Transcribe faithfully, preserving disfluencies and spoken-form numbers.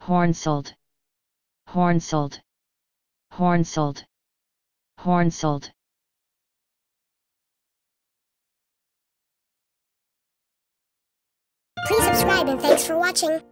Hornsult, Hornsult, Hornsult, Hornsult. Please subscribe and thanks for watching.